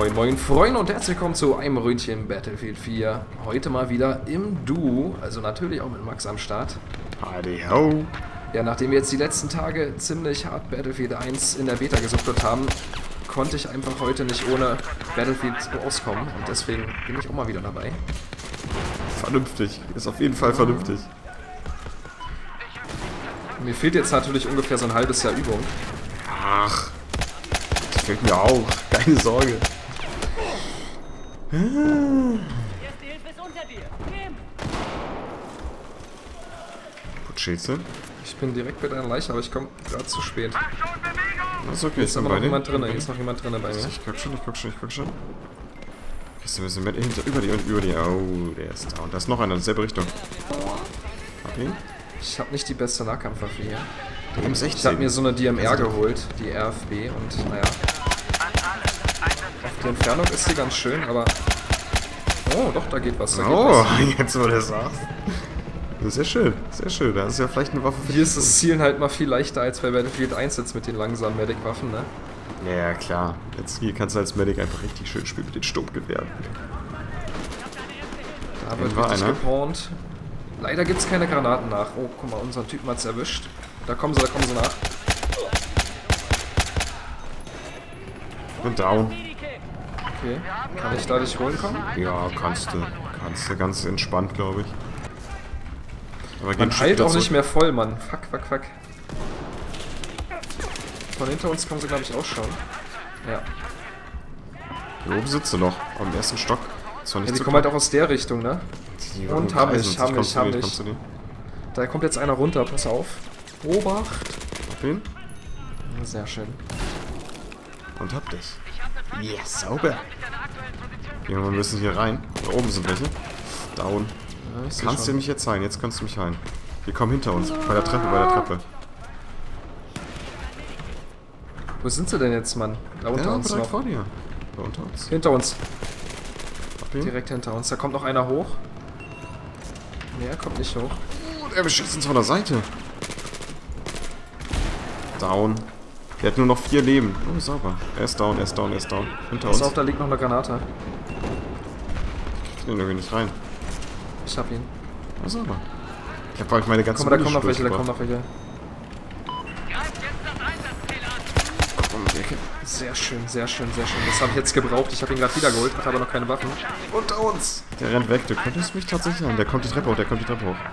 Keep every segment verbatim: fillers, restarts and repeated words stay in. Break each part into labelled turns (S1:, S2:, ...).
S1: Moin moin Freunde und herzlich willkommen zu einem Ründchen Battlefield vier. Heute mal wieder im Duo, also natürlich auch mit Max am Start.
S2: Howdy ho.
S1: Ja, nachdem wir jetzt die letzten Tage ziemlich hart Battlefield eins in der Beta gesuchtet haben, konnte ich einfach heute nicht ohne Battlefield auskommen und deswegen bin ich auch mal wieder dabei.
S2: Vernünftig, ist auf jeden Fall vernünftig.
S1: Mir fehlt jetzt natürlich ungefähr so ein halbes Jahr Übung.
S2: Ach, das fehlt mir auch, keine Sorge.
S3: Erste Hilfe ist unter dir. Nimm!
S2: Wo steht's denn?
S1: Ich bin direkt bei deiner Leiche, aber ich komme gerade zu spät.
S2: Das ist okay,
S1: Hier
S2: ich
S1: ist
S2: bin
S1: aber
S2: bei
S1: noch
S2: dir.
S1: jemand drin, hier ist noch jemand drin bei mir.
S2: Ich guck schon, ich guck schon, ich guck schon. Ist ein bisschen mit hinter, über die und über die. Oh, der ist da. Und da ist noch einer, dieselbe Richtung. Hab ihn.
S1: Ich habe nicht die beste Nahkampfwaffe hier.
S2: Die M sechzehn.
S1: Ich habe mir so eine D M R geholt, die R F B, und naja. Auf die Entfernung ist sie ganz schön, aber... Oh, doch, da geht was, da geht
S2: Oh,
S1: was.
S2: jetzt wo du das sagst. Das ist ja schön, sehr schön. Das ist ja vielleicht eine Waffe für
S1: Hier ist das Zielen halt mal viel leichter als bei Battlefield eins jetzt mit den langsamen Medic-Waffen, ne?
S2: Ja, klar. Jetzt hier kannst du als Medic einfach richtig schön spielen mit den Sturmgewehren.
S1: Da wird
S2: war
S1: richtig
S2: einer.
S1: gepawnt. Leider gibt's keine Granaten nach. Oh, guck mal, unseren Typen hat's erwischt. Da kommen sie, da kommen sie nach.
S2: Und down.
S1: Okay, kann ich da dich holen kommen?
S2: Ja, kannst du. Kannst du ganz entspannt, glaube ich. Aber geh ein
S1: Man
S2: Stück
S1: heilt
S2: wieder
S1: auch nicht
S2: zurück.
S1: mehr voll, Mann. Fuck, fuck, fuck. Von hinter uns kommen sie, glaube ich, auch schon. Ja.
S2: Hier oben sitzt du noch, am ersten Stock. Zwar nicht
S1: Ja, die
S2: zu
S1: kommen halt auch aus der Richtung, ne?
S2: Die
S1: Und
S2: kreisen
S1: haben mich,
S2: sich.
S1: haben
S2: Kommst
S1: mich,
S2: du
S1: haben
S2: dir,
S1: mich.
S2: kommst du dir?
S1: Da kommt jetzt einer runter, pass auf. Obacht.
S2: Auf ihn?
S1: Sehr schön.
S2: Und hab dich. Yes, sauber. Gehen wir mal ein bisschen hier rein. Da oben sind welche. Down.
S1: Ja, ich seh
S2: Kannst du
S1: schon.
S2: mich jetzt heilen? Jetzt kannst du mich heilen. Wir kommen hinter uns. Bei der Treppe, bei der Treppe.
S1: Wo sind sie denn jetzt, Mann? Da unter
S2: Ja,
S1: uns
S2: direkt
S1: noch.
S2: vor dir. Da unter uns.
S1: Hinter uns.
S2: Auf ihn.
S1: Direkt hinter uns. Da kommt noch einer hoch. Nee, er kommt nicht hoch.
S2: Oh, er beschießt uns von der Seite. Down. Der hat nur noch vier Leben. Oh, sauber. Er ist down, er ist down, er ist down. Hinter
S1: Pass
S2: uns.
S1: auf, da liegt noch eine Granate.
S2: Ich krieg den irgendwie nicht rein.
S1: Ich hab ihn.
S2: Oh, sauber. Ich hab glaube ich meine ganze
S1: Guck mal, da kommen noch
S2: Munition
S1: welche, da kommen
S2: durchgebracht.
S1: noch welche.
S3: Greift jetzt das Einsatzziel an!
S2: Um die Ecke.
S1: Sehr schön, sehr schön, sehr schön. Das habe ich jetzt gebraucht. Ich habe ihn gerade wiedergeholt, hatte aber noch keine Waffen.
S2: Unter uns. Der rennt weg. Du könntest mich tatsächlich an. Der kommt die Treppe hoch, der kommt die Treppe hoch.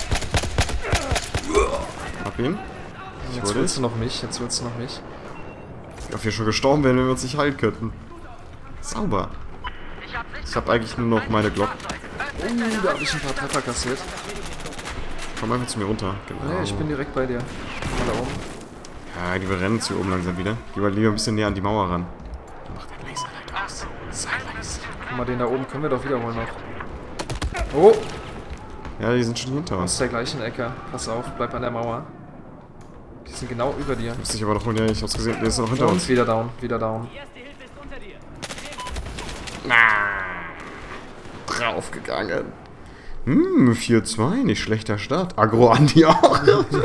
S2: Hab ihn. Ich
S1: Jetzt
S2: wurde
S1: willst du noch mich, jetzt willst du noch mich.
S2: Ob wir schon gestorben wären, wenn wir uns nicht heilen könnten. Sauber. Ich hab eigentlich nur noch meine Glock.
S1: Oh, da habe ich ein paar Treffer kassiert.
S2: Komm einfach zu mir runter. Genau.
S1: Ja, ich bin direkt bei dir. Mal da oben.
S2: Ja, die rennen jetzt hier oben langsam wieder. Geh mal lieber ein bisschen näher an die Mauer ran. Mach den Laserlight aus. Sei leise.
S1: Guck mal, den da oben können wir doch wiederholen noch. Oh,
S2: Ja, die sind schon hinter
S1: aus
S2: uns.
S1: der gleichen Ecke. Pass auf, bleib an der Mauer. Die sind genau über dir.
S2: Muss ich aber noch holen. Ja, ich hab's gesehen. Der ist noch hinter
S1: Und
S2: uns.
S1: wieder down, wieder down.
S3: Die erste Hilfe ist unter dir.
S2: Draufgegangen. Hm, vier zwei. Nicht schlechter Start. Agro Andi auch.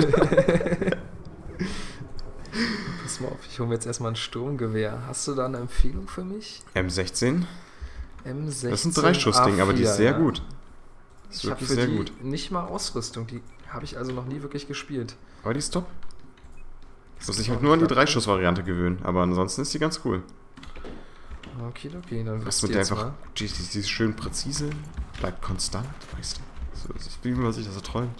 S1: Pass mal auf, ich hole mir jetzt erstmal ein Sturmgewehr. Hast du da eine Empfehlung für mich?
S2: M sechzehn.
S1: M sechzehn.
S2: Das ist ein Dreischussding, aber die ist sehr
S1: ja.
S2: gut. Das ist
S1: Ich habe
S2: wirklich
S1: für
S2: sehr
S1: die
S2: gut.
S1: nicht mal Ausrüstung. Die habe ich also noch nie wirklich gespielt.
S2: Aber die ist top. Ich muss sich halt nur an die Dreischuss-Variante gewöhnen, aber ansonsten ist die ganz cool.
S1: Okay, okay, dann
S2: Was
S1: wisst
S2: mit
S1: ihr
S2: der
S1: jetzt
S2: einfach,
S1: mal.
S2: die, die, die ist schön präzise, bleibt konstant, weißt du. So, das ist, wie man sich das so träumt.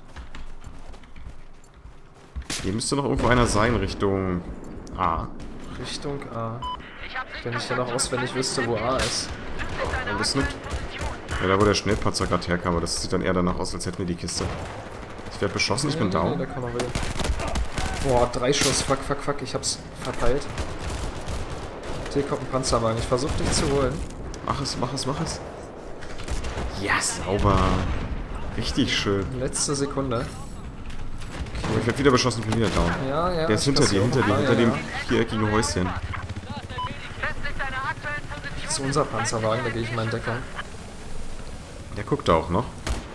S2: Hier müsste noch irgendwo einer sein, Richtung A.
S1: Richtung A. Wenn ich dann auch auswendig wüsste, wo A ist.
S2: Ein bisschen. Ja, da wo der Schnellpanzer gerade herkam, aber das sieht dann eher danach aus, als hätten wir die Kiste. Ich werde beschossen, ich bin
S1: Nee, nee,
S2: down.
S1: da kann man wieder. Boah, drei Schuss, fuck, fuck, fuck, ich hab's verpeilt. Hier kommt ein Panzerwagen, ich versuche dich zu holen.
S2: Mach es, mach es, mach es. Ja, sauber. Richtig schön.
S1: Letzte Sekunde.
S2: Oh, ich werde wieder beschossen, ich bin wieder down.
S1: Ja, ja.
S2: Der ist
S1: ich
S2: hinter dir,
S1: passiere
S2: hinter
S1: auch.
S2: dir,
S1: Ah,
S2: hinter
S1: ja,
S2: dem
S1: ja.
S2: viereckigen Häuschen.
S1: Das ist unser Panzerwagen, da gehe ich mal in Deckung.
S2: Der guckt da auch noch.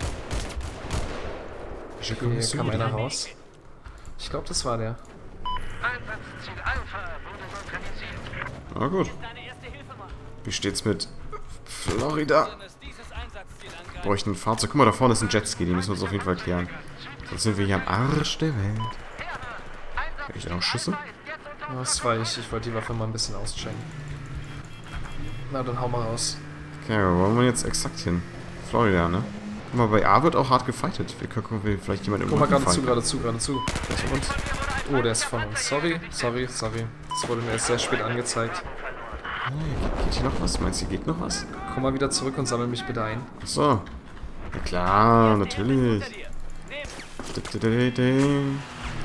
S1: Hier kam einer raus. Ich glaube, das war der.
S4: Einsatzziel Alpha wurde neutralisiert.
S2: Ah, gut.
S3: Deine erste Hilfe machen.
S2: Wie steht's mit Florida?
S3: Wir müssen dieses Einsatzziel
S2: Wir
S3: angreifen.
S2: bräuchten ein Fahrzeug. Guck mal, da vorne ist ein Jetski, den müssen wir uns auf jeden Fall klären. Sonst sind wir hier am Arsch der Welt. Hab ich da noch Schüsse?
S1: Das war ich. Ich wollte die Waffe mal ein bisschen auschecken. Na, dann hau mal raus.
S2: Okay, wo wollen wir jetzt exakt hin? Florida, ne? Guck mal, bei A wird auch hart gefightet. Wir gucken, ob wir vielleicht jemand
S1: Guck mal,
S2: irgendwo
S1: gerade zu,
S2: fighten.
S1: gerade zu, gerade zu. Der ist von uns. Oh, der ist von uns. Sorry, sorry, sorry. Das wurde mir erst sehr spät angezeigt.
S2: Hey, geht hier noch was? Meinst du, hier geht noch was?
S1: Komm mal wieder zurück und sammel mich bitte ein.
S2: Achso. Ja klar, natürlich.
S3: Hinter dir. Nehmt.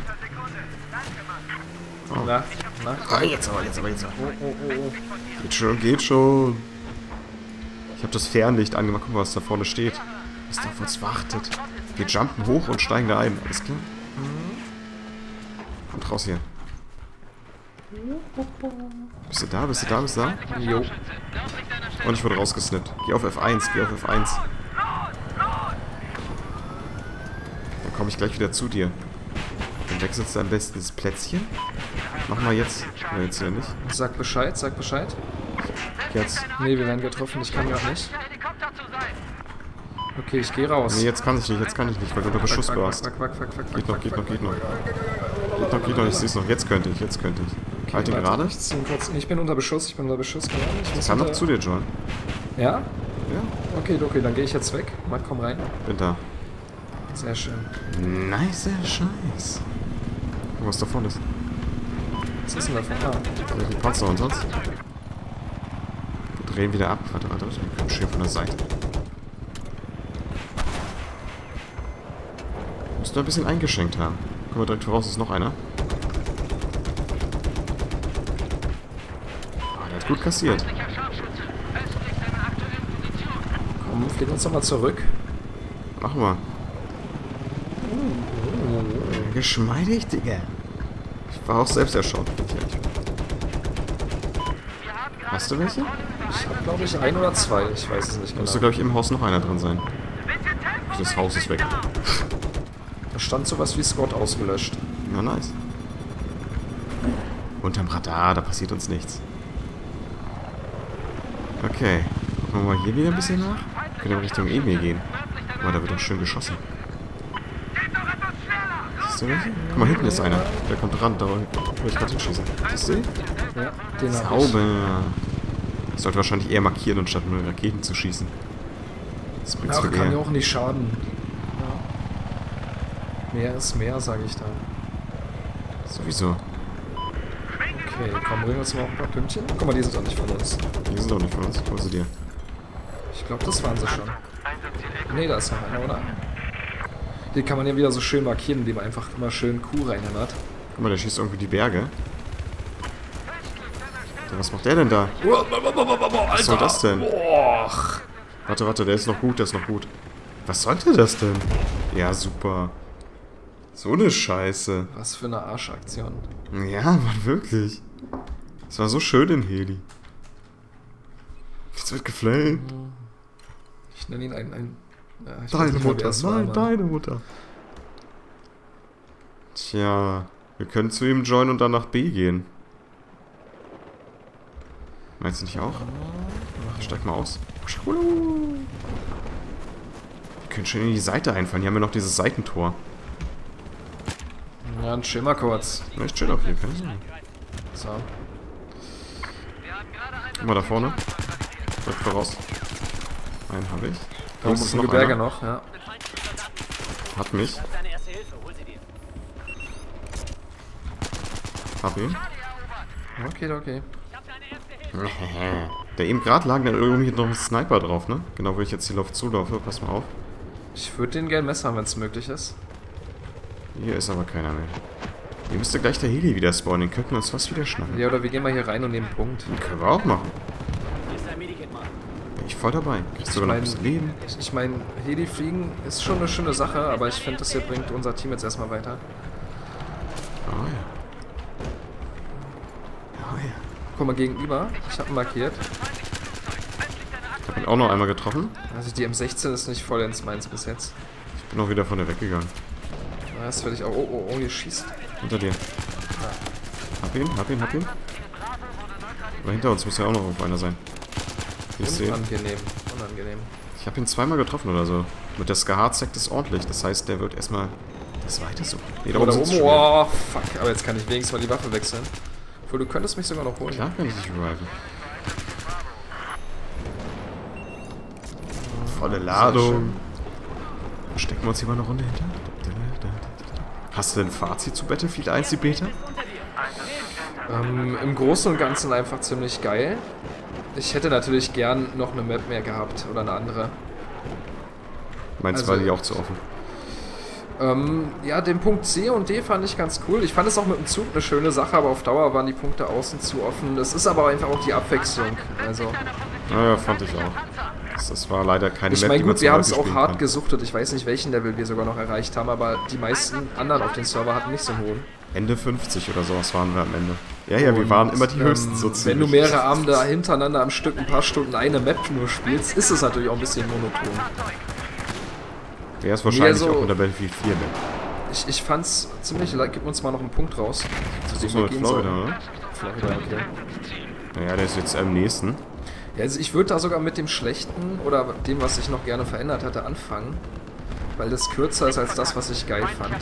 S2: Oh.
S1: Na, na.
S2: Ah, jetzt aber, jetzt aber, jetzt aber.
S1: Oh, oh, oh, oh.
S2: Geht schon, geht schon. Ich habe das Fernlicht angemacht. Guck mal, was da vorne steht. Was da auf uns wartet. Wir jumpen hoch und steigen da ein. Alles klar? Und raus hier. Bist du da? Bist du da? Bist du da?
S1: Jo.
S2: Und ich wurde rausgesnippt. Geh auf F eins. Geh auf F eins. Dann komme ich gleich wieder zu dir. Dann wechselst du am besten das Plätzchen. Mach mal jetzt. Oder jetzt ja nicht.
S1: Sag Bescheid, sag Bescheid.
S2: Jetzt.
S1: Nee, wir werden getroffen, ich kann gerade nicht. Okay, ich gehe raus.
S2: Nee, jetzt kann ich nicht. Jetzt kann ich nicht, weil du unter Beschuss
S1: Fuck, fuck,
S2: warst.
S1: fuck, fuck, fuck, fuck, fuck,
S2: Geht noch,
S1: fuck,
S2: geht
S1: fuck,
S2: noch, geht
S1: fuck,
S2: noch.
S1: fuck.
S2: Geht noch, geht noch. Ich seh's noch. Jetzt könnte ich. Jetzt könnte ich. Halt ihn
S1: Warte,
S2: gerade.
S1: Ich, zieh ihn kurz- ich bin unter Beschuss, ich bin unter Beschuss. Genau. Ich
S2: Ich
S1: muss
S2: kann noch
S1: unter-
S2: zu dir, John.
S1: Ja?
S2: Ja,
S1: Okay, okay, dann gehe ich jetzt weg. Mal, komm rein.
S2: bin da.
S1: Sehr schön.
S2: Nice Scheiß. Guck mal, was da vorne ist.
S1: Was ist denn da vorne? Ah.
S2: Die Panzer und sonst. Wir drehen wieder ab. Warte, warte, warte. Wir kommen schön von der Seite. Musst du ein bisschen eingeschenkt haben. Guck mal, direkt voraus ist noch einer. Ah, der hat gut kassiert.
S1: Komm, flieg uns doch mal zurück.
S2: Mach mal. Geschmeidig, Digga. Ich war auch selbst erstaunt. Hast du welche?
S1: Ich habe, glaube ich, ein oder zwei. Ich weiß es nicht
S2: Müsste,
S1: genau.
S2: glaube ich, im Haus noch einer drin sein. Das Haus ist weg.
S1: Da stand sowas wie Scott ausgelöscht.
S2: Ja, nice. Unterm Radar, da passiert uns nichts. Okay. Gucken wir mal hier wieder ein bisschen nach. Können wir Richtung Emil gehen. Guck mal, da wird doch schön geschossen. Siehst du welche? Guck mal, hinten ist einer. Der kommt ran, da will ich gerade hinschießen. Siehst du ihn?
S1: Ja, den habe ich.
S2: Sauber. Ich sollte wahrscheinlich eher markieren, anstatt nur Raketen zu schießen. Das bringt's
S1: Ach,
S2: viel
S1: kann ja
S2: eher.
S1: auch nicht schaden. Ja. Mehr ist mehr, sage ich da.
S2: Sowieso.
S1: Okay, komm, bringen wir uns mal auch ein paar Pünktchen. Guck mal, die sind doch nicht von uns.
S2: Die sind doch nicht von uns. Hol sie dir.
S1: Ich glaube, das waren sie schon. Nee, da ist noch einer, oder? Die kann man ja wieder so schön markieren, indem man einfach immer schön Q reinhämmert.
S2: Guck mal, der schießt irgendwie die Berge. Was macht der denn da? Was soll das denn?
S1: Och.
S2: Warte, warte, der ist noch gut, der ist noch gut. Was sollte das denn? Ja, super. So eine Scheiße.
S1: Was für eine Arschaktion.
S2: Ja, Mann, wirklich. Es war so schön in Heli. Jetzt wird geflamed.
S1: Ich nenne ihn ein... ein ja, ich weiß
S2: Deine
S1: nicht mehr, wer
S2: Mutter.
S1: es war,
S2: Nein,
S1: Mann.
S2: deine Mutter. Tja, wir können zu ihm joinen und dann nach B gehen. Meinst du nicht auch? Steig mal aus. Wir können schön in die Seite einfallen. Hier haben wir noch dieses Seitentor.
S1: Ja, dann chill mal kurz.
S2: Na, ich chill auf hier, keine Sorge.
S1: So.
S2: Guck mal da vorne. Direkt voraus. Einen habe ich.
S1: Da
S2: Links
S1: oben
S2: ist
S1: ist ein
S2: noch
S1: Gebirge
S2: einer.
S1: noch, ja.
S2: Hat mich.
S3: Deine erste Hilfe, hol sie dir.
S2: Hab ihn.
S1: Okay, okay.
S3: Ich hab deine erste Hilfe.
S2: Der eben gerade lag, da irgendwie noch ein Sniper drauf, ne? Genau, wo ich jetzt hier Lauf zulaufe. Pass mal auf.
S1: Ich würde den gern messern, wenn es möglich ist.
S2: Hier ist aber keiner mehr. Hier müsste gleich der Heli wieder spawnen. Den könnten wir uns fast wieder schnappen.
S1: Ja, oder wir gehen mal hier rein und nehmen einen Punkt.
S2: Den können wir auch machen.
S3: Hier ist dein Medikit, Mann.
S2: Bin ich voll dabei. Kriegst
S1: Ich
S2: sogar noch ein
S1: mein-
S2: bisschen Leben.
S1: Ich meine, Heli fliegen ist schon eine schöne Sache, aber ich finde, das hier bringt unser Team jetzt erstmal weiter.
S2: Oh ja. Oh ja.
S1: Guck mal gegenüber. Ich habe ihn markiert.
S2: Ich hab ihn auch noch einmal getroffen.
S1: Also die M sechzehn ist nicht vollends meins bis jetzt.
S2: Ich bin auch wieder von der weggegangen.
S1: Na, das werde ich auch... Oh, oh, oh, hier schießt.
S2: Hinter dir. Hab ihn, hab ihn, hab ihn. Aber hinter uns muss ja auch noch auf einer sein. Ich sehe.
S1: Unangenehm, unangenehm.
S2: Ich habe ihn zweimal getroffen oder so. Mit der Ska-Hard-Sekt ist ordentlich. Das heißt, der wird erstmal das weiter so. Nee, da
S1: Oder
S2: oben sitzt
S1: oben,
S2: schon wieder.
S1: oh, fuck. Aber jetzt kann ich wenigstens mal die Waffe wechseln. Obwohl, du könntest mich sogar noch holen.
S2: Klar kann ich dich reviven. Volle Ladung. Stecken wir uns hier mal eine Runde hinter? Hast du denn ein Fazit zu Battlefield eins, die Beta?
S1: Ähm, im Großen und Ganzen einfach ziemlich geil. Ich hätte natürlich gern noch eine Map mehr gehabt oder eine andere.
S2: Meinst du,
S1: Also-
S2: war die auch zu offen?
S1: Ähm, ja, den Punkt C und D fand ich ganz cool. Ich fand es auch mit dem Zug eine schöne Sache, aber auf Dauer waren die Punkte außen zu offen. Das ist aber einfach auch die Abwechslung. Also,
S2: Naja, fand ich auch. Das, das war leider keine
S1: ich
S2: Map,
S1: meine,
S2: die man
S1: gut,
S2: zu
S1: wir haben
S2: häufig
S1: es auch
S2: spielen
S1: hart
S2: kann.
S1: gesuchtet. Ich weiß nicht, welchen Level wir sogar noch erreicht haben, aber die meisten anderen auf den Server hatten nicht so einen hohen.
S2: Ende fünfzig oder sowas waren wir am Ende. Ja, ja, wir
S1: Und,
S2: waren immer die
S1: ähm,
S2: höchsten so
S1: Wenn du
S2: ziemlich.
S1: mehrere Abende hintereinander am Stück ein paar Stunden eine Map nur spielst, ist es natürlich auch ein bisschen monoton.
S2: Ja, ist wahrscheinlich
S1: Nee, also-
S2: auch unter Battlefield vier Map.
S1: Ich, ich fand's ziemlich leid. Gib uns mal noch einen Punkt raus.
S2: Das
S1: zu
S2: ist
S1: dem
S2: nur
S1: wir
S2: mit
S1: gehen
S2: Florida,
S1: sollen.
S2: oder?
S1: Florida, okay.
S2: Naja, der ist jetzt am nächsten.
S1: Ja, also ich würde da sogar mit dem Schlechten oder dem, was ich noch gerne verändert hatte, anfangen. Weil das kürzer ist als das, was ich geil fand.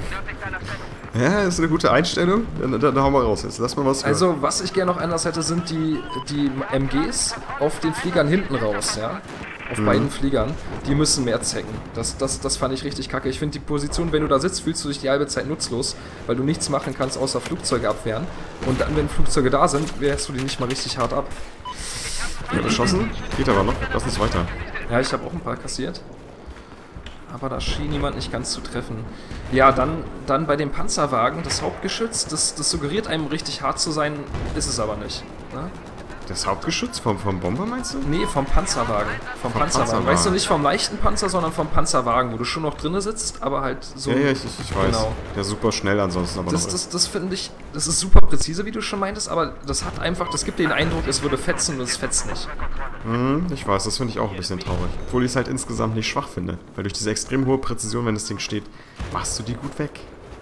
S2: Ja, ist eine gute Einstellung. Dann, dann, dann hauen wir raus jetzt. Lass mal was hören.
S1: Also, was ich gerne noch anders hätte, sind die, die M Gs auf den Fliegern hinten raus, ja? Auf
S2: Mhm.
S1: beiden Fliegern. Die müssen mehr zecken. Das, das, das fand ich richtig kacke. Ich finde die Position, wenn du da sitzt, fühlst du dich die halbe Zeit nutzlos, weil du nichts machen kannst, außer Flugzeuge abwehren. Und dann, wenn Flugzeuge da sind, wehrst du die nicht mal richtig hart ab.
S2: Ja, beschossen? Geht aber noch. Lass uns weiter.
S1: Ja, ich habe auch ein paar kassiert. Aber da schien niemand nicht ganz zu treffen. Ja, dann, dann bei dem Panzerwagen, das Hauptgeschütz, das, das suggeriert einem richtig hart zu sein, ist es aber nicht. Ne?
S2: Das Hauptgeschütz vom, vom Bomber, meinst du?
S1: Nee, vom Panzerwagen. Vom,
S2: Vom
S1: Panzerwagen.
S2: Panzerwagen.
S1: Weißt du, nicht vom leichten Panzer, sondern vom Panzerwagen, wo du schon noch drinne sitzt, aber halt so...
S2: Ja, ja, ich, ich, ich weiß.
S1: Genau.
S2: Der ist super schnell ansonsten aber
S1: Das,
S2: noch
S1: das,
S2: ist.
S1: das finde ich, das ist super präzise, wie du schon meintest, aber das hat einfach, das gibt dir den Eindruck, es würde fetzen und es fetzt nicht.
S2: Mhm, ich weiß, das finde ich auch ein bisschen traurig. Obwohl ich es halt insgesamt nicht schwach finde. Weil durch diese extrem hohe Präzision, wenn das Ding steht, machst du die gut weg.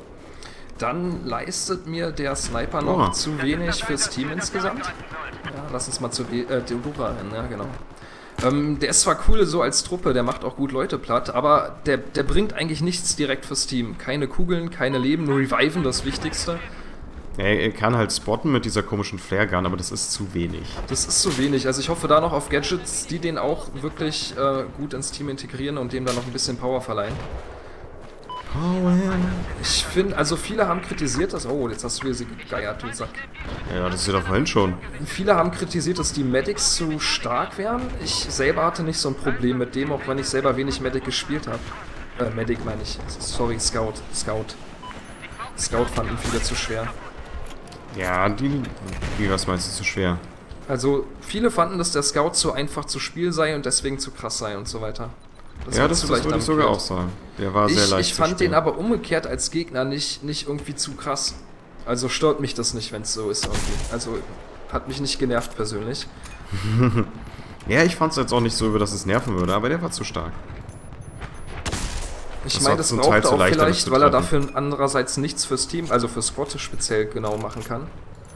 S1: Dann leistet mir der Sniper noch
S2: Oh.
S1: zu wenig fürs Team insgesamt. Ja, lass uns mal zu De äh, Deodora hin, ja genau. Ähm, der ist zwar cool so als Truppe, der macht auch gut Leute platt, aber der, der bringt eigentlich nichts direkt fürs Team. Keine Kugeln, keine Leben, nur Reviven, das Wichtigste.
S2: Er, er kann halt spotten mit dieser komischen Flare-Gun, aber das ist zu wenig.
S1: Das ist zu wenig. Also ich hoffe da noch auf Gadgets, die den auch wirklich äh, gut ins Team integrieren und dem dann noch ein bisschen Power verleihen.
S2: Oh, ja.
S1: Ich finde, also viele haben kritisiert, dass... Oh, jetzt hast du wieder sie gegeiert, du Sack.
S2: Ja, das ist ja doch vorhin schon.
S1: Viele haben kritisiert, dass die Medics zu stark wären. Ich selber hatte nicht so ein Problem mit dem, auch wenn ich selber wenig Medic gespielt habe. Äh, Medic meine ich. Sorry, Scout. Scout. Scout fanden viele zu schwer.
S2: Ja, die... Wie, was meinst du, zu schwer?
S1: Also, viele fanden, dass der Scout zu einfach zu spielen sei und deswegen zu krass sei und so weiter.
S2: Ja,
S1: war
S2: das,
S1: zu
S2: das
S1: leicht
S2: würde ich
S1: am
S2: sogar
S1: Bild.
S2: auch sagen. Der war sehr
S1: Ich,
S2: leicht
S1: ich
S2: zu
S1: fand
S2: spielen.
S1: den aber umgekehrt als Gegner nicht, nicht irgendwie zu krass. Also stört mich das nicht, wenn es so ist irgendwie. Also hat mich nicht genervt persönlich.
S2: Ja, ich fand es jetzt auch nicht so, über dass es nerven würde, aber der war zu stark.
S1: Ich
S2: Das
S1: meine,
S2: war
S1: das
S2: zum
S1: braucht
S2: Teil
S1: er
S2: zu
S1: auch
S2: leicht, damit
S1: vielleicht,
S2: zu
S1: weil er
S2: treffen.
S1: dafür andererseits nichts fürs Team, also für Squad speziell genau machen kann.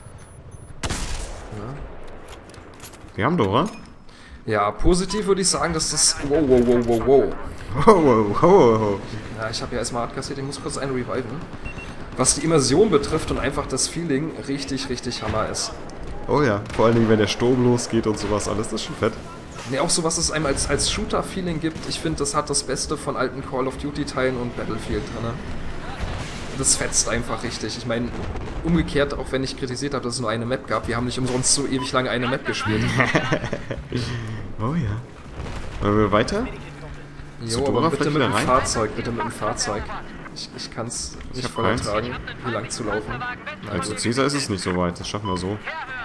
S2: Wir haben Dora.
S1: Ja, positiv würde ich sagen, dass das... Wow, wow, wow, wow, wow.
S2: Ho, ho, ho, ho.
S1: Ja, ich habe ja erstmal hart kassiert, ich muss kurz einen reviven. Was die Immersion betrifft und einfach das Feeling richtig, richtig Hammer ist.
S2: Oh ja, vor allen Dingen, wenn der Sturm losgeht und sowas alles, das ist schon fett.
S1: Ne, auch so was es einem als, als Shooter-Feeling gibt, ich finde, das hat das Beste von alten Call of Duty-Teilen und Battlefield drin. Das fetzt einfach richtig. Ich meine, umgekehrt, auch wenn ich kritisiert habe, dass es nur eine Map gab, wir haben nicht umsonst so ewig lange eine Map gespielt.
S2: Oh ja. Wollen wir weiter? Zu
S1: Jo,
S2: Dora
S1: aber bitte
S2: vielleicht
S1: mit
S2: wieder
S1: dem
S2: rein?
S1: Fahrzeug, bitte mit dem Fahrzeug. Ich, ich kann es nicht
S2: hab
S1: voll
S2: keins.
S1: ertragen, hier lang zu laufen.
S2: Also Caesar ist es nicht so weit, das schaffen wir so.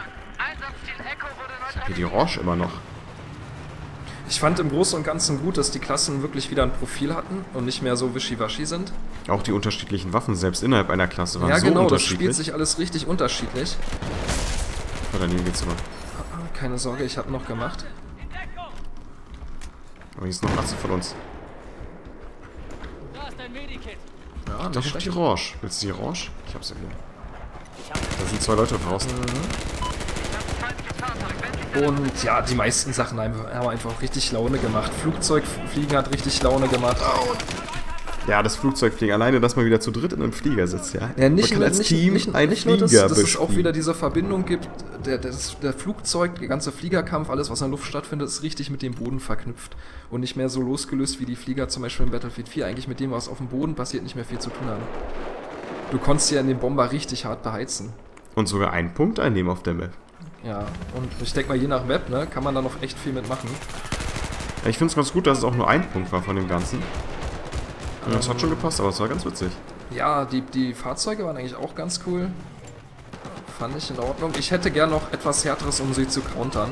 S2: Ich hab hier die Orange immer noch.
S1: Ich fand im Großen und Ganzen gut, dass die Klassen wirklich wieder ein Profil hatten und nicht mehr so wischiwaschi sind.
S2: Auch die unterschiedlichen Waffen, selbst innerhalb einer Klasse, waren
S1: Ja
S2: so
S1: genau, das
S2: unterschiedlich.
S1: spielt sich alles richtig unterschiedlich.
S2: Oh, daneben geht's immer.
S1: Ah, keine Sorge, ich habe noch gemacht.
S2: Aber hier ist noch Atze von uns.
S3: Da ist dein Medikit.
S1: Ja,
S2: Da
S1: nicht
S2: ist die
S1: schlecht.
S2: Orange. Willst du die Orange? Ich hab's ja wieder. Da sind zwei Leute draußen.
S1: Und ja, die meisten Sachen haben haben einfach richtig Laune gemacht. Flugzeugfliegen hat richtig Laune gemacht. Oh.
S2: Ja, das Flugzeugfliegen. Alleine, dass man wieder zu dritt in einem Flieger sitzt, ja.
S1: Ja, nicht,
S2: man kann
S1: nur,
S2: als
S1: nicht,
S2: Team
S1: nicht,
S2: einen
S1: nicht nur, dass,
S2: Flieger
S1: dass es auch
S2: bespielen.
S1: wieder diese Verbindung gibt, der, der, der Flugzeug, der ganze Fliegerkampf, alles, was in der Luft stattfindet, ist richtig mit dem Boden verknüpft. Und nicht mehr so losgelöst wie die Flieger zum Beispiel in Battlefield vier, eigentlich mit dem, was auf dem Boden passiert, nicht mehr viel zu tun haben. Du konntest ja in den Bomber richtig hart beheizen.
S2: Und sogar einen Punkt einnehmen auf der Map.
S1: Ja, und ich denke mal, je nach Map, ne, kann man da noch echt viel mitmachen.
S2: Ja, ich finde es ganz gut, dass es auch nur ein Punkt war von dem Ganzen. Ja, das hat schon gepasst, aber es war ganz witzig.
S1: Ja, die, die Fahrzeuge waren eigentlich auch ganz cool. Fand ich in Ordnung. Ich hätte gern noch etwas Härteres, um sie zu countern.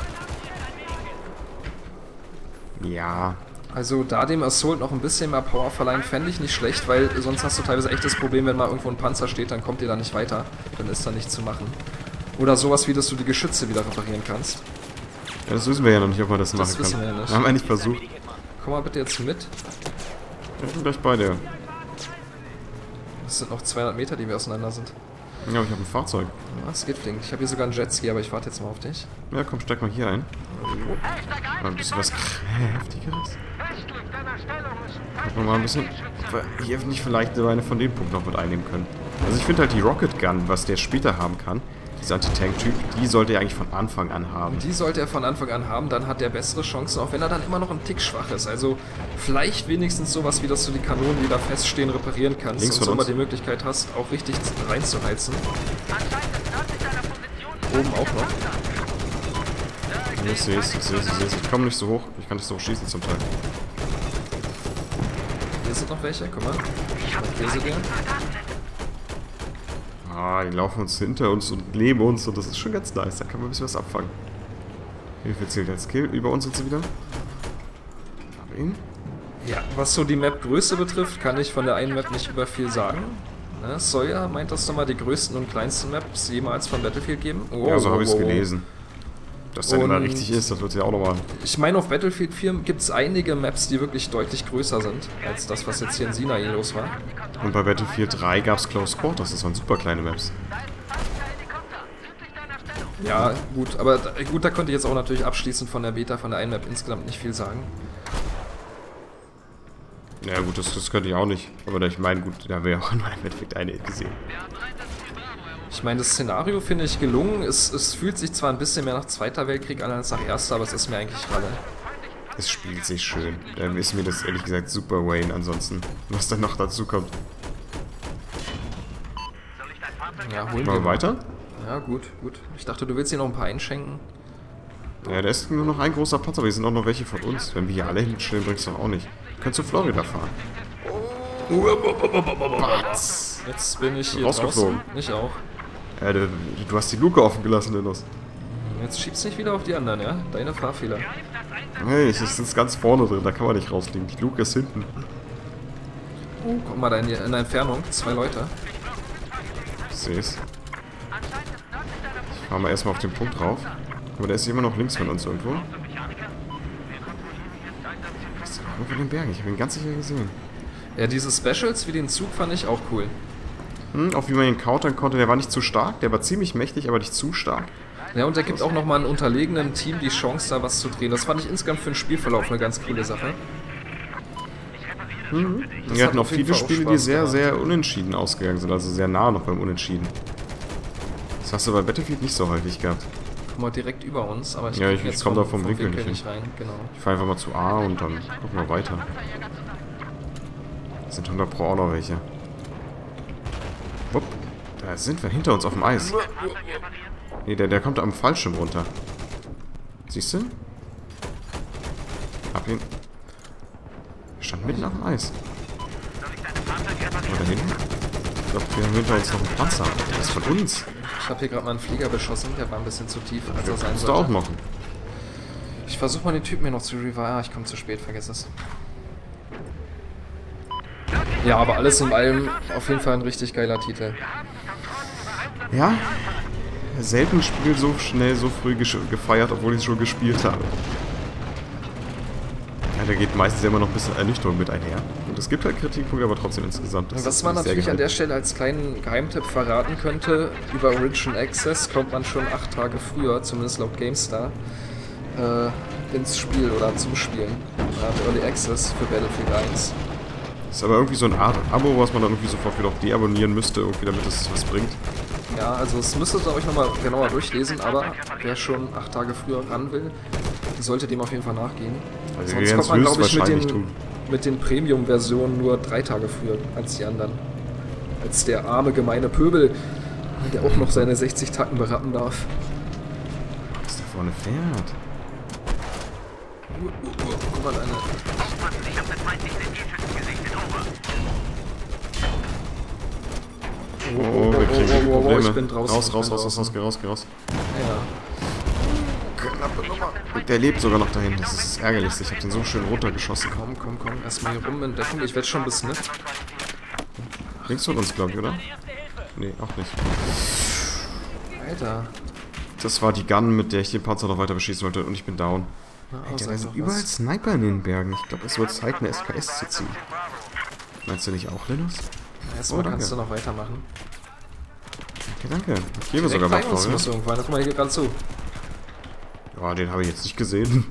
S2: Ja.
S1: Also da dem Assault noch ein bisschen mehr Power verleihen, fände ich nicht schlecht, weil sonst hast du teilweise echt das Problem, wenn mal irgendwo ein Panzer steht, dann kommt ihr da nicht weiter. Dann ist da nichts zu machen. Oder sowas wie, dass du die Geschütze wieder reparieren kannst.
S2: Ja, das wissen wir ja noch nicht, ob man das,
S1: Das
S2: machen kann.
S1: wissen wir ja nicht.
S2: Haben wir nicht versucht.
S1: Komm mal bitte jetzt mit.
S2: Ich bin gleich bei dir.
S1: Das sind noch zweihundert Meter, die wir auseinander sind.
S2: Ja, aber ich habe ein Fahrzeug.
S1: Ah, es geht flink. Ich habe hier sogar einen Jetski, aber ich warte jetzt mal auf dich.
S2: Ja, komm, steig mal hier ein. Mal ein bisschen was Kräftigeres. Gucken wir mal ein bisschen, ob wir hier nicht vielleicht eine von dem Punkt noch mit einnehmen können. Also ich finde halt die Rocket Gun, was der später haben kann, dieser Anti-Tank-Typ, die sollte er eigentlich von Anfang an haben.
S1: Die sollte er von Anfang an haben, dann hat er bessere Chancen, auch wenn er dann immer noch ein Tick schwach ist. Also vielleicht wenigstens sowas wie, dass du die Kanonen, die da feststehen, reparieren kannst
S2: Links
S1: und
S2: von
S1: so mal
S2: uns.
S1: die Möglichkeit hast, auch richtig reinzuheizen. Oben auch noch.
S2: Ich sehe es, ich sehe es, ich sehe es. Ich komme nicht so hoch, ich kann nicht so hoch schießen zum Teil.
S1: Hier sind noch welche, guck mal. Ich markiere dir.
S2: Ah, die laufen uns hinter uns und neben uns und das ist schon ganz nice. Da kann man ein bisschen was abfangen. Hilfe zählt als Kill. Über uns sind sie wieder. Hab ihn.
S1: Ja, was so die Map-Größe betrifft, kann ich von der einen Map nicht über viel sagen. Ne, Sawyer meint, dass nochmal die größten und kleinsten Maps jemals von Battlefield geben. Oh,
S2: Ja, so habe ich es
S1: oh, oh.
S2: gelesen. Dass das immer
S1: Und-
S2: richtig ist, das wird ja auch nochmal.
S1: Ich meine, auf Battlefield vier gibt es einige Maps, die wirklich deutlich größer sind, als das, was jetzt hier in Sinai los war.
S2: Und bei Battlefield drei gab es Close Quarters, das waren super kleine Maps.
S1: Ja, gut, aber da, gut, da konnte ich jetzt auch natürlich abschließend von der Beta, von der einen Map insgesamt nicht viel sagen.
S2: Ja gut, das, das könnte ich auch nicht. Aber ich meine, gut, da haben wir ja auch nur im Endeffekt eine gesehen.
S1: Ich meine, das Szenario finde ich gelungen. Es, es fühlt sich zwar ein bisschen mehr nach Zweiter Weltkrieg an als nach Erster, aber es ist mir eigentlich Ralle.
S2: Es spielt sich schön. Da ist mir das ehrlich gesagt super Wayne ansonsten. Was dann noch dazu kommt.
S1: Ja, holen
S2: Mal
S1: wir
S2: weiter?
S1: Ja, gut, gut. Ich dachte, du willst hier noch ein paar einschenken.
S2: Ja, da ist nur noch ein großer Panzer, aber hier sind auch noch welche von uns. Wenn wir hier alle hinstellen, bringst du doch auch nicht. Du kannst zu Florida fahren.
S1: Jetzt bin ich hier
S2: Rausgeflogen.
S1: draußen. Ich auch.
S2: Ja, du, du hast die Luke offen gelassen, Dennis.
S1: Jetzt schiebst nicht wieder auf die anderen, ja? Deine Fahrfehler.
S2: Hey, ich ist ganz vorne drin, da kann man nicht rausliegen. Die Luke ist hinten.
S1: Oh, guck mal da in, die, in der Entfernung. Zwei Leute.
S2: Ich seh's. Ich fahr mal erstmal auf den Punkt drauf. Aber der ist immer noch links von uns irgendwo. Was ist denn irgendwo in den Bergen? Ich habe ihn ganz sicher gesehen.
S1: Ja, diese Specials wie den Zug fand ich auch cool.
S2: Hm, auch wie man ihn countern konnte, der war nicht zu stark. Der war ziemlich mächtig, aber nicht zu stark.
S1: Ja, und er gibt auch nochmal einem unterlegenen Team die Chance, da was zu drehen. Das fand ich insgesamt für den Spielverlauf eine ganz coole Sache.
S2: Mhm.
S1: Das
S2: Wir
S1: hat
S2: hatten auch
S1: auf jeden
S2: viele
S1: Fall auch
S2: Spiele, die
S1: Spaß
S2: sehr,
S1: gemacht.
S2: sehr unentschieden ausgegangen sind. Also sehr nah noch beim Unentschieden. Das hast du bei Battlefield nicht so häufig gehabt.
S1: Guck mal, direkt über uns, aber ich,
S2: Ja,
S1: krieg
S2: ich-
S1: jetzt
S2: ich komm da vom Winkel nicht
S1: nicht rein. Genau.
S2: Ich fahre einfach mal zu A und dann gucken wir weiter. Da sind hundert pro auch noch welche. Wupp. Da sind wir hinter uns auf dem Eis. Nee, der, der kommt am Fallschirm runter. Siehst du? Hab ihn. Er stand mitten auf dem Eis. Oder hinten? Ich glaube, wir haben hinter uns noch einen Panzer. Der ist von uns.
S1: Ich habe hier gerade mal einen Flieger beschossen, der war ein bisschen zu tief, als er sein
S2: Musst du auch
S1: sollte.
S2: machen.
S1: Ich versuche mal den Typen hier noch zu reviven. Ah, ich komme zu spät, vergiss es. Ja, aber alles in allem auf jeden Fall ein richtig geiler Titel.
S2: Ja, selten ein Spiel so schnell, so früh gesch- gefeiert, obwohl ich es schon gespielt habe. Ja, da geht meistens immer noch ein bisschen Ernüchterung mit einher. Und Es gibt halt Kritikpunkte, aber trotzdem insgesamt.
S1: Und was man natürlich an der Stelle als kleinen Geheimtipp verraten könnte, über Original Access kommt man schon acht Tage früher, zumindest laut GameStar, äh, ins Spiel oder zum Spielen. Man hat Early Access für Battlefield eins.
S2: Das ist aber irgendwie so eine Art Abo, was man dann irgendwie sofort wieder auch deabonnieren müsste, irgendwie, damit es was bringt.
S1: Ja, also es müsstet ihr euch nochmal genauer durchlesen, aber wer schon acht Tage früher ran will, sollte dem auf jeden Fall nachgehen.
S2: Also
S1: Sonst kommt man, glaube ich, mit den, mit den Premium-Versionen nur drei Tage früher als die anderen. Als der arme, gemeine Pöbel, der auch noch seine sechzig Tacken berappen darf.
S2: Was da vorne fährt?
S1: Uh, uh, uh, guck mal, eine...
S2: Oh, oh, wir kriegen
S1: oh, oh, oh,
S2: Probleme.
S1: ich bin draußen.
S2: Raus,
S1: ich
S2: raus,
S1: bin
S2: raus, raus,
S1: draußen.
S2: raus, geh raus, geh raus.
S1: Ja.
S2: Knappe Nummer. Der lebt sogar noch dahin, das ist das Ärgerlichste. Ich hab den so schön runtergeschossen.
S1: Komm, komm, komm, erstmal hier rum in Deckung. Ich werde schon bis, ne?
S2: Links von uns, glaube ich, oder? Nee, auch nicht.
S1: Alter.
S2: Das war die Gun, mit der ich den Panzer noch weiter beschießen wollte und ich bin down.
S1: Na,
S2: Alter, da
S1: sag
S2: sind
S1: doch
S2: überall
S1: was.
S2: Sniper in den Bergen. Ich glaube, es wird Zeit, eine S K S zu ziehen. Meinst du nicht auch, Linus?
S1: Erstmal
S2: Oh, danke.
S1: kannst du noch weitermachen.
S2: Okay, danke. Ich gebe sogar
S1: Direkt
S2: mal
S1: bei uns
S2: vor,
S1: muss
S2: ja?
S1: irgendwann. Guck mal hier gerade zu.
S2: Ja, den habe ich jetzt nicht gesehen.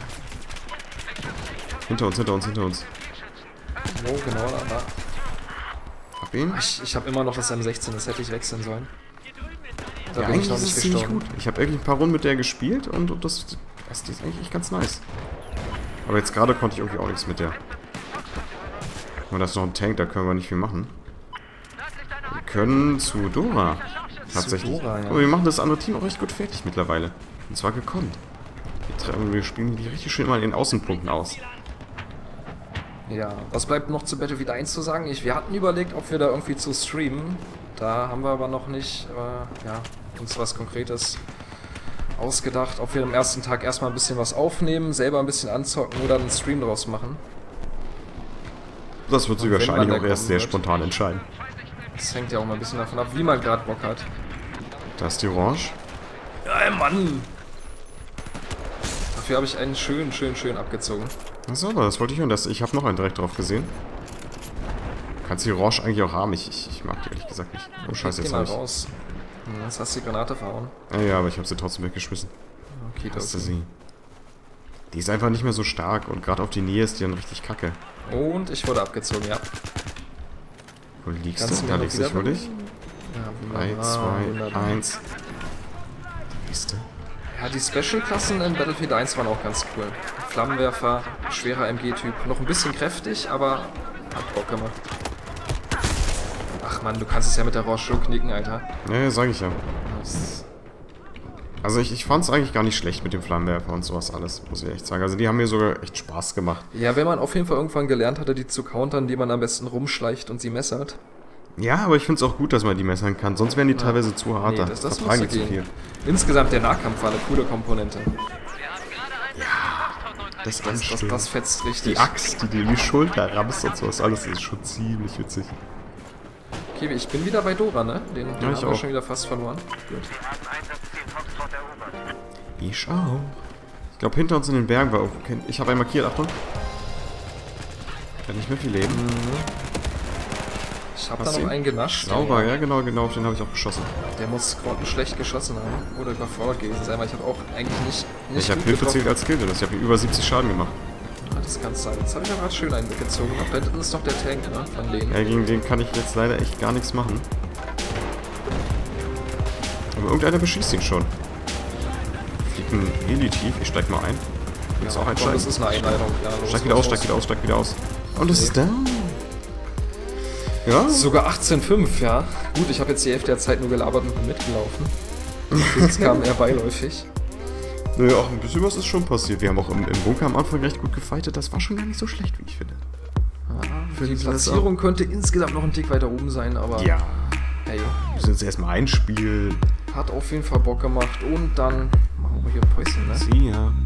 S2: Hinter uns, hinter uns, hinter uns.
S1: Oh, genau, da, da.
S2: Hab ihn?
S1: Ich, ich habe immer noch das M sechzehn, das hätte ich wechseln sollen. Da
S2: Ja,
S1: bin ich
S2: eigentlich
S1: noch
S2: ist
S1: nicht
S2: es ziemlich
S1: gestorben.
S2: gut. Ich habe irgendwie ein paar Runden mit der gespielt und, und das, das die ist eigentlich ganz nice. Aber jetzt gerade konnte ich irgendwie auch nichts mit der. Und das ist noch ein Tank, da können wir nicht viel machen. Wir können zu Dora. Tatsächlich.
S1: Dora, ja.
S2: Aber wir machen das andere Team auch recht gut fertig mittlerweile. Und zwar gekonnt. Wir, tre- wir spielen die richtig schön mal in den Außenpunkten aus.
S1: Ja, was bleibt noch zu Battlefield eins zu sagen? Ich, wir hatten überlegt, ob wir da irgendwie zu streamen. Da haben wir aber noch nicht äh, ja, uns was Konkretes ausgedacht. Ob wir am ersten Tag erstmal ein bisschen was aufnehmen, selber ein bisschen anzocken oder einen Stream draus machen.
S2: Das wird sich
S1: Und wenn
S2: wahrscheinlich
S1: man
S2: auch
S1: da
S2: erst
S1: kommen
S2: sehr
S1: wird.
S2: spontan entscheiden.
S1: Das hängt ja auch mal ein bisschen davon ab, wie man gerade Bock hat.
S2: Da ist die Orange.
S1: Ja, Mann! Dafür habe ich einen schön, schön, schön abgezogen.
S2: Achso, aber das wollte ich hören. Das, ich habe noch einen direkt drauf gesehen. Du kannst die Orange eigentlich auch haben. Ich, ich, ich mag die ehrlich gesagt nicht. Oh scheiße,
S1: Geh
S2: jetzt
S1: mal
S2: habe ich...
S1: raus. Hm, Jetzt hast du die Granate verhauen.
S2: Ja, ja, aber ich habe sie trotzdem weggeschmissen.
S1: Okay,
S2: Hast du
S1: das
S2: sie. Die ist einfach nicht mehr so stark und gerade auf die Nähe ist die dann richtig kacke.
S1: Und ich wurde abgezogen, ja.
S2: Wo liegst
S1: Kannst
S2: du?
S1: du
S2: Da
S1: mir
S2: liegst
S1: noch
S2: du, ich wohl nicht.
S1: Ja,
S2: drei,
S1: wunderbar,
S2: zwei,
S1: wunderbar.
S2: eins. Da bist du.
S1: Ja, die Special-Klassen in Battlefield eins waren auch ganz cool. Flammenwerfer, schwerer M G-Typ. Noch ein bisschen kräftig, aber hat Bock gemacht. Ach man, du kannst es ja mit der Roche knicken, Alter.
S2: Ja, ja, sag ich ja.
S1: Das
S2: Also ich, ich fand es eigentlich gar nicht schlecht mit dem Flammenwerfer und sowas alles, muss ich echt sagen. Also die haben mir sogar echt Spaß gemacht.
S1: ja, wenn man auf jeden Fall irgendwann gelernt hatte, die zu countern, die man am besten rumschleicht und sie messert.
S2: Ja, aber ich finde es auch gut, dass man die messern kann. Sonst wären die teilweise zu hart.
S1: Nee,
S2: da
S1: das, das
S2: vertragen
S1: muss
S2: die zu
S1: gehen.
S2: viel.
S1: Insgesamt der Nahkampf war eine coole Komponente.
S2: Das,
S1: Das, das, das fetzt richtig.
S2: Die Axt, die dir in die Schulter rammst und sowas alles, ist schon ziemlich witzig.
S1: Okay, ich bin wieder bei Dora, ne? Den, den
S2: Ja, ich
S1: haben wir
S2: auch.
S1: schon wieder fast verloren. Gut.
S2: Ich auch. Ich glaube, hinter uns in den Bergen war auch... Ich habe einen markiert, Achtung. Hat nicht mehr viel Leben.
S1: Ich habe
S2: Was
S1: da noch
S2: ihn?
S1: einen genascht.
S2: Sauber, ja genau, genau, auf den habe ich auch geschossen.
S1: Der muss grottenschlecht geschossen haben oder überfordert gewesen sein, weil ich habe auch eigentlich nicht, nicht
S2: Ich habe
S1: gut
S2: Hilfe
S1: getroffen.
S2: zählt als Kill, das ich habe über siebzig Schaden gemacht.
S1: Ah, das kann sein. Jetzt habe ich aber gerade schön einen weggezogen. Da hinten ist noch der Tank, ne? Von Lehnen.
S2: Ja, gegen den kann ich jetzt leider echt gar nichts machen. Aber irgendeiner beschießt ihn schon. Fliegt ein Heli tief, ich steig mal ein. Willst du auch
S1: komm,
S2: einsteigen?
S1: das ist eine Einleitung. Ja, los,
S2: Steig wieder
S1: los,
S2: aus,
S1: los.
S2: steig wieder aus, steig wieder aus. Und es ist down. Ja?
S1: Sogar achtzehn fünf, ja. Gut, ich habe jetzt die Hälfte der Zeit nur gelabert und bin mitgelaufen. Jetzt kam er beiläufig.
S2: Naja, auch ein bisschen was ist schon passiert. Wir haben auch im, im Bunker am Anfang recht gut gefightet. Das war schon gar nicht so schlecht, wie ich finde.
S1: Die
S2: Finden Sie das
S1: Platzierung könnte insgesamt noch ein Tick weiter oben sein, aber
S2: Ja.
S1: hey,
S2: Wir müssen jetzt erstmal einspielen.
S1: hat auf jeden Fall Bock gemacht. Und dann machen wir hier ein Päuschen, ne?
S2: See ya.